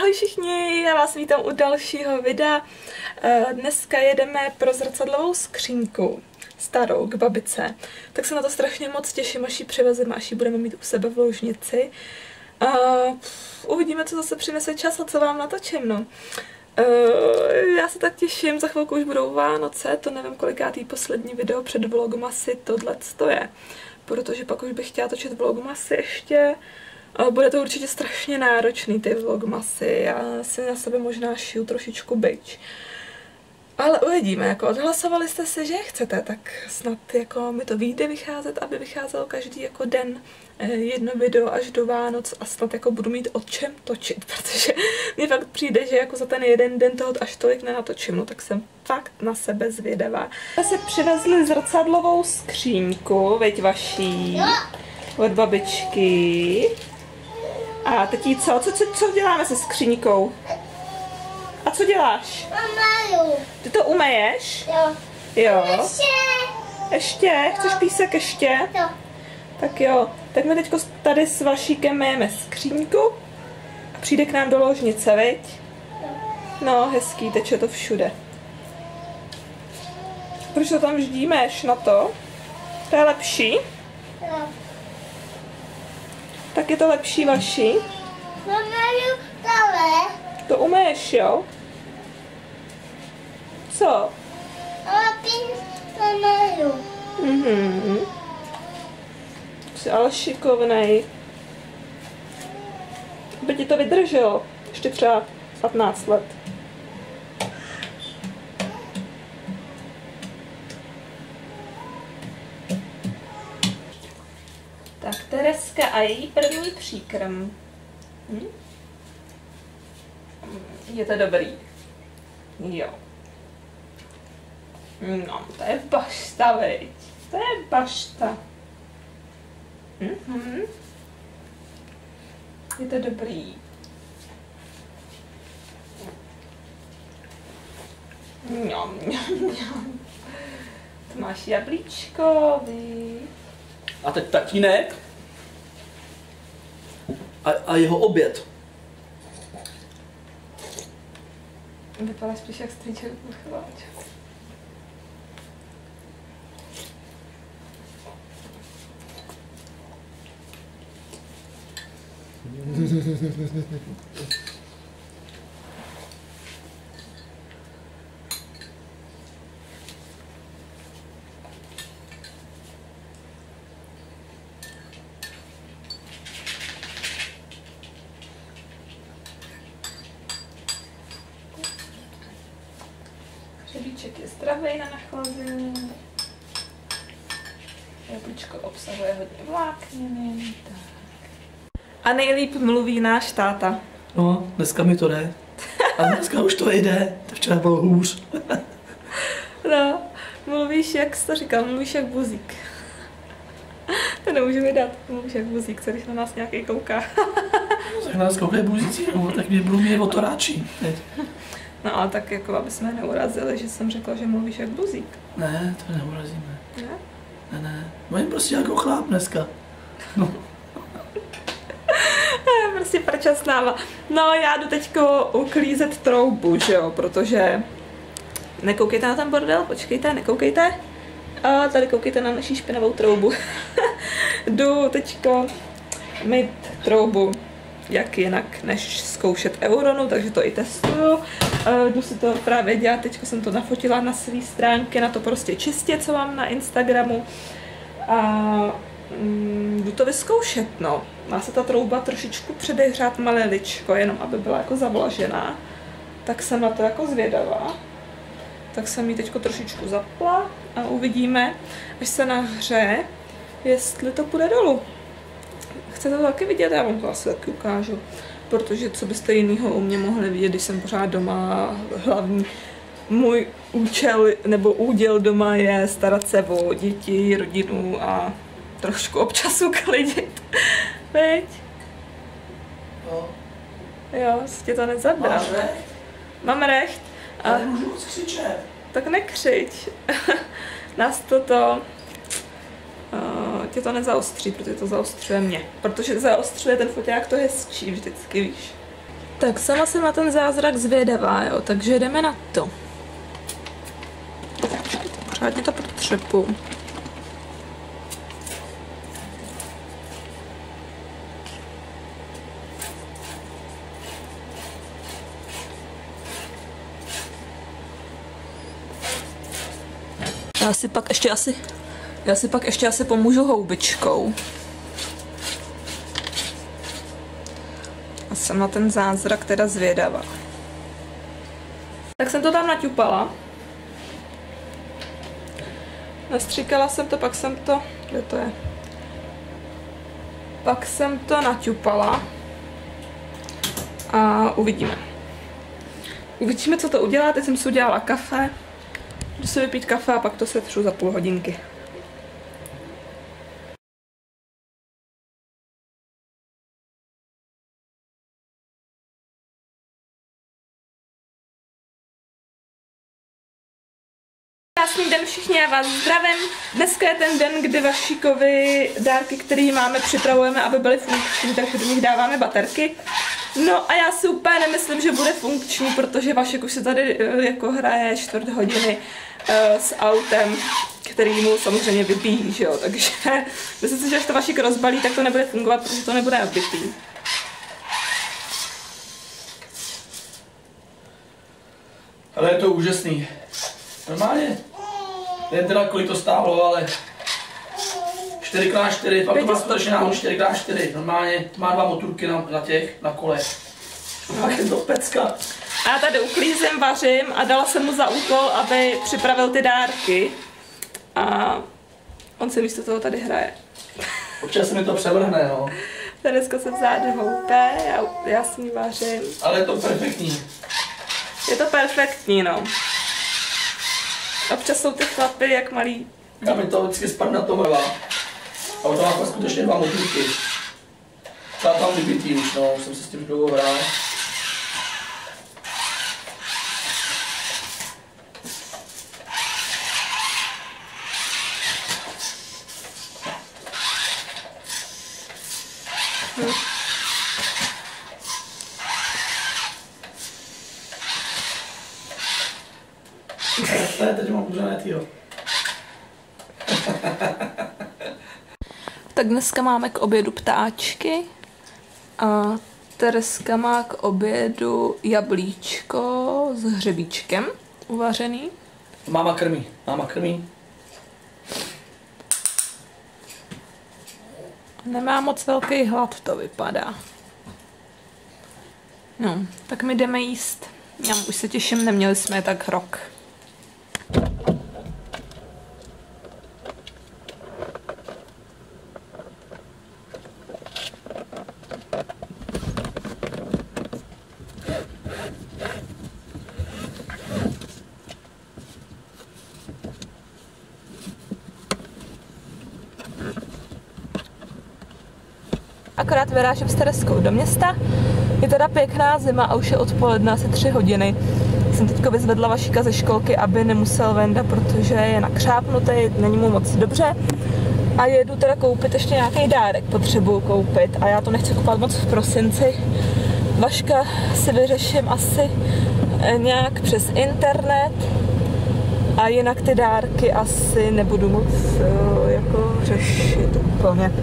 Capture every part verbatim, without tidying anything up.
Ahoj všichni, já vás vítám u dalšího videa. Dneska jedeme pro zrcadlovou skřínku, starou, k babice. Tak se na to strašně moc těším, až ji přivezeme, až ji budeme mít u sebe v ložnici. A uvidíme, co zase přinese čas a co vám natočím, no. Já se tak těším, za chvilku už budou Vánoce, to nevím kolikátý poslední video před vlogmasy tohleto je. Protože pak už bych chtěla točit vlogmasy ještě. Bude to určitě strašně náročný, ty vlogmasy, já si na sebe možná šiju trošičku bič. Ale uvidíme, jako odhlasovali jste si, že chcete, tak snad jako mi to vyjde vycházet, aby vycházelo každý jako den jedno video až do Vánoc a snad jako budu mít o čem točit, protože mně fakt přijde, že jako za ten jeden den toho až tolik nenatočím, no tak jsem fakt na sebe zvědavá. Já si přivezli zrcadlovou skříňku, veď vaší, od babičky. A teď co? Co, co? co děláme se skříňkou? A co děláš? Umaju. Ty to umeješ? Jo. Jo. Ještě. Ještě? Chceš písek ještě? Jo. Tak jo. Tak my teďko tady s Vašíkem myjeme skříňku a přijde k nám do ložnice, viď? Jo. No, hezký, teče to všude. Proč to tam ždímeš na to? To je lepší? Jo. Tak je to lepší, Vaši? Umaju dále. To umeješ, jo? Co? Ale pín umaju. Mhm. Jsi ale šikovnej. By ti to vydrželo. Ještě třeba patnáct let. Tak Tereska a její první příkrm. Hm? Je to dobrý? Jo. No, to je bašta, viď? To je bašta. Mhm. Je to dobrý. Mňam, mňam, mňam. Tu máš jablíčko, vy. A teď tatínek a, a jeho oběd. Vypadá spíš jak strýček uchyláč. Hřebíček je zdravý na nachlazení. Jablíčko obsahuje hodně vlákniny. Tak. A nejlíp mluví náš táta. No, dneska mi to jde. A dneska už to jde. To včera bylo hůř. No, mluvíš, jak jsi to říkal, mluvíš jak buzík. To nemůžu vydat, mluvíš jak buzík, co když na nás nějaký kouká. Tak nás koukají buzíci, no, tak mě budou mě otoráčí. No ale tak jako, aby jsme neurazili, že jsem řekla, že mluvíš jak buzík. Ne, to neurazíme. Ne? Ne, ne. Mluvím prostě jako chláp dneska. No. Prostě prča s náma. No já jdu teďko uklízet troubu, že jo, protože nekoukejte na ten bordel, počkejte, nekoukejte. A tady koukejte na naší špinavou troubu. Jdu teďko myt troubu, jak jinak než zkoušet Euronu, takže to i testuju. Jdu si to právě dělat, teďko jsem to nafotila na své stránky, na to prostě čistě, co mám na Instagramu. A mm, jdu to vyzkoušet, no. Má se ta trouba trošičku předehřát maliličko, jenom aby byla jako zavlažená. Tak jsem na to jako zvědavá. Tak jsem ji teďko trošičku zapla a uvidíme, až se nahře, jestli to půjde dolů. Chcete to taky vidět? Já vám to asi taky ukážu. Protože co byste jinýho u mě mohli vidět, když jsem pořád doma. Hlavní můj účel nebo úděl doma je starat se o děti, rodinu a trošku občas uklidit. Veď? Jo. Jo, jsi tě to nezabral. Máš recht? Mám recht. A Ale můžu moc křičet. tak nekřič. Nás toto uh, tě to nezaostří, protože to zaostřuje mě. Protože zaostřuje ten foťák to hezčí vždycky, víš. Tak sama jsem na ten zázrak zvědavá, jo, takže jdeme na to. Pořádně to potřepu. Já si pak ještě asi, já si pak ještě asi pomůžu houbičkou. A jsem na ten zázrak teda zvědavá. Tak jsem to tam naťupala. Nastříkala jsem to, pak jsem to... Kde to je? Pak jsem to naťupala. A uvidíme. Uvidíme, co to udělá. Teď jsem si udělala kafe. Jdu si vypít kafe a pak to setřu za půl hodinky. Krásný den všichni, já vás zdravím. Dneska je ten den, kdy Vašíkovi dárky, které máme, připravujeme, aby byly funkční, takže do nich dáváme baterky. No a já si úplně nemyslím, že bude funkční, protože Vašek už se tady jako hraje čtvrt hodiny uh, s autem, který mu samozřejmě vybíjí, že jo, takže myslím si, že až to Vašik rozbalí, tak to nebude fungovat, protože to nebude nabitý. Ale je to úžasný. Normálně. Nevím teda, kolik to stálo, ale čtyři krát čtyři, pak to má strašně náhodou čtyři krát čtyři. Normálně má dva motorky na, na těch, na kole. Pak je to pecka. A já tady uklízím, vařím a dala jsem mu za úkol, aby připravil ty dárky. A on se místo toho tady hraje. Občas se mi to převrhne, no. Dneska se vzádne houpe, já, já s ní vařím. Ale je to perfektní. Je to perfektní, no. Občas jsou ty chlapy jak malí. Já mi to vždycky spadne na to hlava. A to má skutečně dva motorky. Třeba tam vybitý už, no, jsem se s tím dlouho hrál. Hm. Ne, teď mám pořádné týho. Tak dneska máme k obědu ptáčky a Tereska má k obědu jablíčko s hřebíčkem uvařený. Máma krmí, máma krmí. Nemá moc velký hlad, to vypadá. No, tak my jdeme jíst. Já už se těším, neměli jsme je tak rok. Akorát vyrážím s Tereskou do města. Je teda pěkná zima a už je odpoledne, asi tři hodiny. Jsem teďko vyzvedla Vašíka ze školky, aby nemusel venda, protože je nakřápnutý, není mu moc dobře. A jedu teda koupit ještě nějaký dárek, potřebuju koupit a já to nechci kupovat moc v prosinci. Vaška si vyřeším asi nějak přes internet a jinak ty dárky asi nebudu moc jako řešit úplně.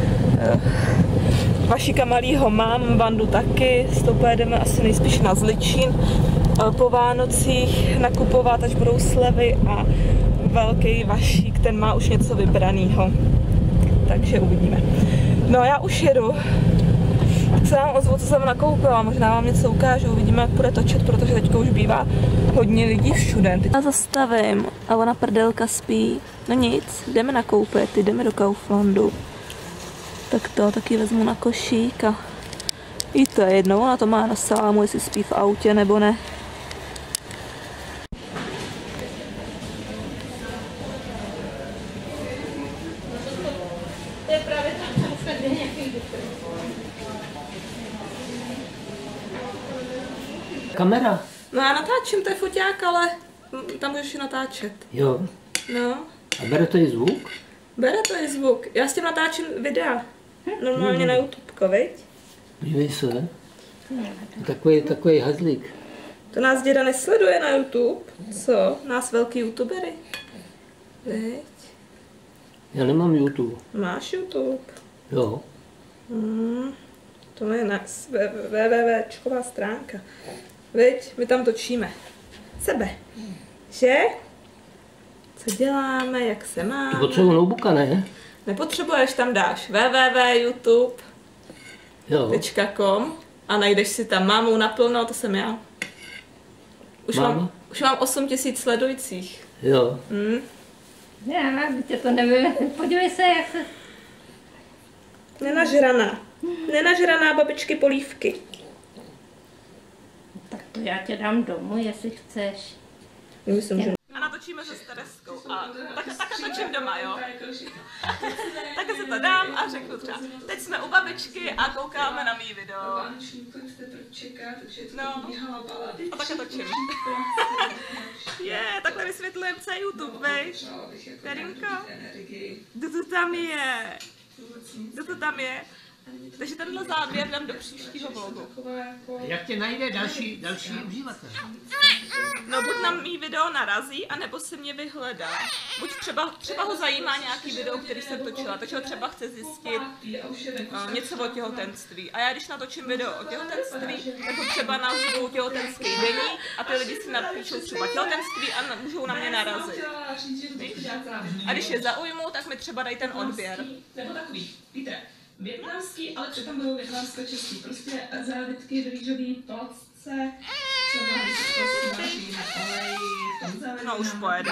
Vašíka malýho mám, Vandu taky, s tou pojedeme asi nejspíš na Zličín po Vánocích nakupovat, až budou slevy a velký Vašík, ten má už něco vybranýho, takže uvidíme. No já už jedu, tak se vám ozvu, co jsem nakoupila, možná vám něco ukážu, uvidíme, jak bude točit, protože teďka už bývá hodně lidí všude. Já zastavím a ona prdelka spí, no nic, jdeme nakoupit, jdeme do Kauflandu. Tak to taky vezmu na košík a i to je jedno, ona to má na salámu, jestli spí v autě nebo ne. To je právě Kamera. No já natáčím, to je foťák, ale tam můžeš i natáčet. Jo. No. A bere to i zvuk? Bere to i zvuk. Já s tím natáčím videa. Normálně hmm. na YouTubeko, viď? Dívej se. Takový, takový hazlík. To nás děda nesleduje na YouTube. Co? Nás velký youtubery. Veď? Já nemám YouTube. Máš YouTube? Jo. Hmm. To je na www.čková stránka. Veď? My tam točíme. Sebe. Že? Co děláme, jak se máme? To potřebuji notebooka, ne? Nepotřebuješ, tam dáš www tečka youtube tečka com Jo. a najdeš si tam mámu naplno, to jsem já. Už Máma? mám, už mám osm tisíc sledujících. Jo. Hm? Já, tě to nevím. Podívej se, jak se... Nenažraná. Nenažraná babičky polívky. Tak to já tě dám domů, jestli chceš. Myslím, že... A natočíme se s Tereskou. A tak, tak točím doma, jo? Tak si to dám a řeknu třeba, teď jsme u babičky a koukáme na mý video. No, a takhle točím. Je, takhle vysvětlujeme celý YouTube, vej. Karinko, kdo to tam je? Kdo to tam je? Takže tenhle záběr dám do příštího vlogu. Jak tě najde další, další uživatel? No buď na mý video narazí, anebo si mě vyhledá. Buď třeba, třeba ho zajímá nějaký video, který jsem točila, takže ho třeba chce zjistit uh, něco o těhotenství. A já když natočím video o těhotenství, tak ho třeba nazvu těhotenský deník a ty lidi si napíšou třeba těhotenství a na, můžou na mě narazit. A když je zaujmu, tak mi třeba dají ten odběr. Nebo takový, víte, vietnamský, ale přitom bylo vietnamsko-český. Prostě závětky v rýžový placce, co vám se smaží na oleji, v tom závětku. No už pojede.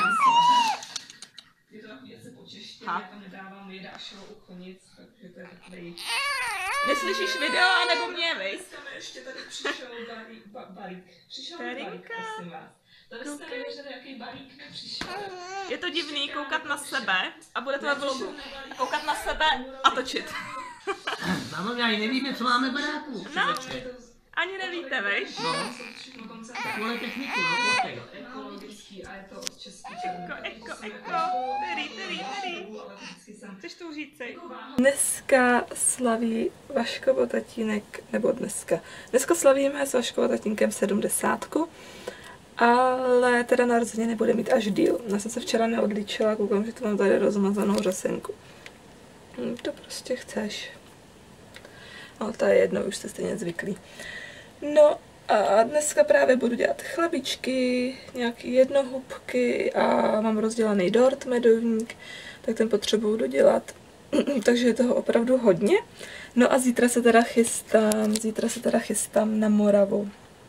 Je to takový něco po češtině, Ha. já tam nedávám jedášovo u konic, takže to je takový... Neslyšíš video, anebo mě, vej? Dneska mi ještě tady přišel balík, ba, balík. Přišel mi balík, Karinka. prosím vás. To byste nevěřili, jaký balík mi přišel. Je to divný koukat na sebe a bude to ve vlogu. Koukat na sebe a točit. Mámo, já nevíme, co máme v baráku. No, ani nevíte, vej? No, takovou techniku, no, okay. Ekologický a je to od český Eko, eko, eko, tyry, tyry, tyry. Chceš to říci? Dneska slaví Vaškovo tatínek, nebo dneska. Dneska slavíme s Vaškovo tatínkem sedmdesátku, ale teda narozeniny bude mít až díl. Já jsem se včera neodličila, koukám, že to mám tady rozmazanou řasenku. Hm, to prostě chceš. Ale to je jedno, už jste stejně zvyklí. No a dneska právě budu dělat chlabičky, nějaký jednohubky a mám rozdělaný dort, medovník, tak ten potřebuju dodělat. Takže je toho opravdu hodně. No a zítra se teda chystám, zítra se teda chystám na Moravu.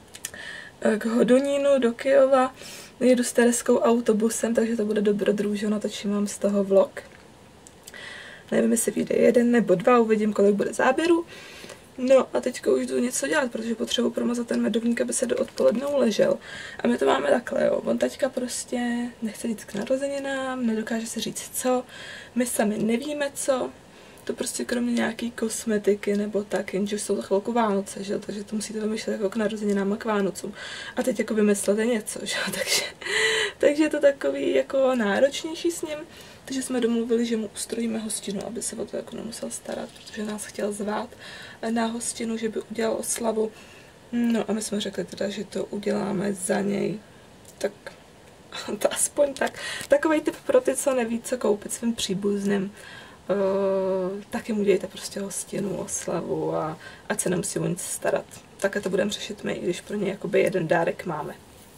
K Hodonínu do Kyjova. Jedu s Tereskou autobusem, takže to bude dobrodružno, natočím vám z toho vlog. Nevím, jestli vyjde jeden nebo dva, uvidím, kolik bude záběru. No a teďka už jdu něco dělat, protože potřebuji promazat ten medovník, aby se do odpoledne uležel. A my to máme takhle, jo. On taťka prostě nechce jít k narozeninám, nedokáže se říct co, my sami nevíme co. To prostě kromě nějaký kosmetiky nebo tak, jenže jsou za chvilku Vánoce, že? Takže to musíte vymýšlet jako k narozeninám a k Vánocům. A teď jako vymyslete něco, že? Takže, takže je to takový jako náročnější s ním. Takže jsme domluvili, že mu ustrojíme hostinu, aby se o to jako nemusel starat, protože nás chtěl zvát na hostinu, že by udělal oslavu. No a my jsme řekli teda, že to uděláme za něj. Tak to aspoň tak. Takovej typ pro ty, co neví, co koupit svým příbuzným. Uh, taky mu dějte prostě hostinu, oslavu a ať se nemusí o nic starat. Také to budeme řešit my, když pro ně jakoby jeden dárek máme.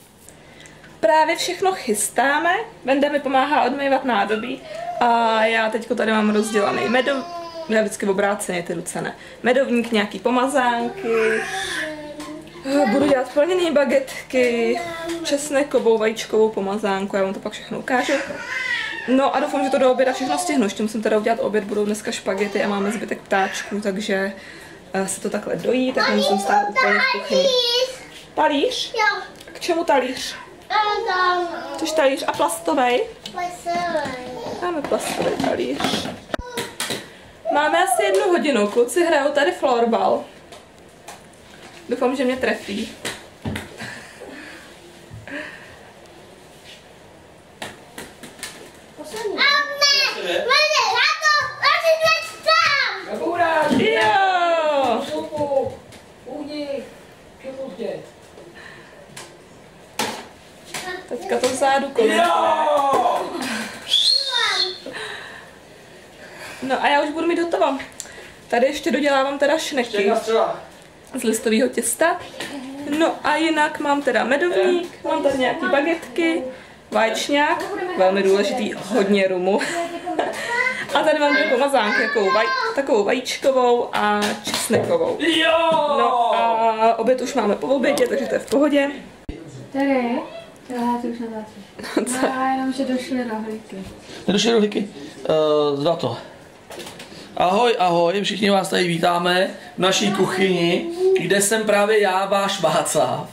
Právě všechno chystáme, Venda mi pomáhá odmývat nádobí a já teďko tady mám rozdělaný medov... Já vždycky obráceně ty ruce, ne. Medovník, nějaký pomazánky, budu dělat plněný bagetky, česnekovou, vajíčkovou pomazánku, já vám to pak všechno ukážu. No a doufám, že to do oběda všechno stihnu, ještě musím teda udělat oběd, budou dneska špagety a máme zbytek ptáčků, takže se to takhle dojí, tak nemusím stát úplně v kuchyni. Talíř? Jo. K čemu talíř? Což talíř a plastovej? Máme plastový talíř. Máme asi jednu hodinu, kluci hrajou tady florbal. Doufám, že mě trefí. Jo! teďka to vzadu kolem. No a já už budu mít hotovo. Tady ještě dodělávám teda šneky z listového těsta. No a jinak mám teda medovník, mám tady nějaký bagetky, vaječňák, velmi důležitý, hodně rumu. A tady mám dvě pomazánky, takovou, vaj, takovou vajíčkovou a česnekovou. No a oběd už máme po obědě, takže to je v pohodě. Tady, já ty už natáčíš. No a jenom, že došly rohlíky. Nedošly rohlíky? Uh, Zlato. Ahoj, ahoj, všichni vás tady vítáme v naší kuchyni, kde jsem právě já, váš Václav.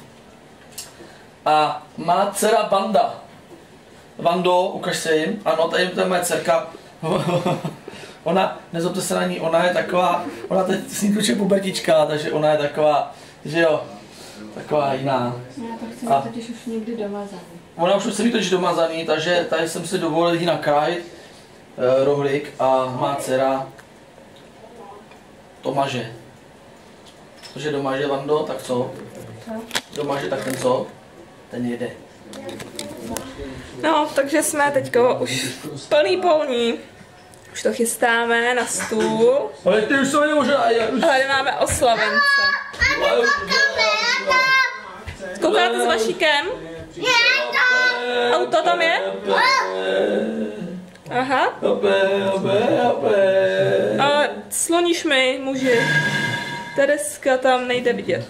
A má dcera Vanda. Vando, ukaž se jim. Ano, tady je moje dcerka. Ona, nezlobte se na ní, ona je taková, ona teď s ní tuče pubertička, takže ona je taková, že jo, taková jiná. Já to chci mít totiž už někdy domazaný. Ona už chce mít totiž domazaný, takže tady jsem si dovolil jí nakrájit e, rohlík a má dcera to maže. Protože domaže, Vando, tak co? Domaže, tak ten co? Ten jede. No, takže jsme teďko už plný polní. Už to chystáme na stůl. Ale ty už jsou možná. A tady máme oslavence. Koukáte s Vašíkem? Auto tam je? Aha. Ale sloníš mi, muži. Tereska tam nejde vidět.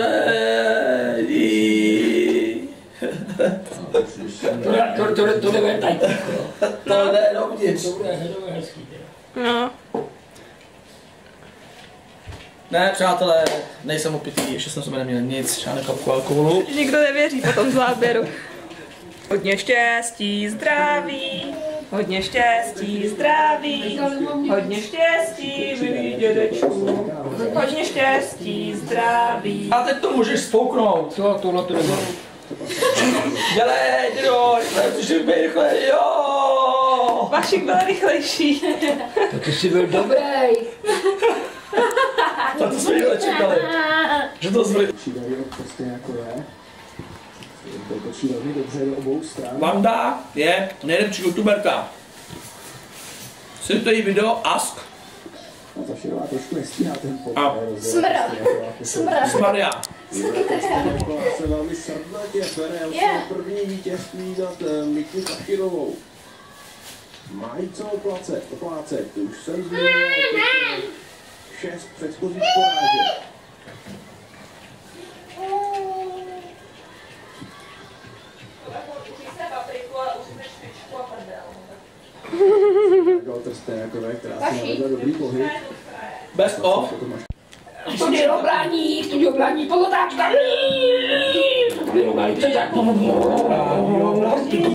To, to, to nebude tady. To jde dovnitř. No. Ne, přátelé, nejsem opitý, ještě jsem sobě neměl nic, žádnou kapku alkoholu. Nikdo nevěří po tom záběru. Hodně štěstí, zdraví, hodně štěstí, zdraví, hodně štěstí, milí dědečku, hodně štěstí, zdraví. A teď to můžeš spouknout. To, tohle to nebude. Dělej, dědo, rychle, přišli být rychle, jo! Vašik byl rychlejší. To ty jsi byl dobrý. Na to jsme jíle čekali. Že to zvrý. Prostě jako je. To točí velmi dobře do obou stran. Vanda je nejlepší youtuberka. Sledujte jí video Ask. A ta Širová trošku nestíhá ten pokoj. A Smrad. Smrad. Maria. Se velmi srdnatě bere své první vítězství nad uh, Miku Sachirovou. Mají co oplácet, oplácet. Už jsem zmiňoval šest předchozích porážek. Trsteňákové, která si navedla dobrý pohyb. Best of. To je obrání, to je obrání, polotáčka. To je obrání, to je obrání.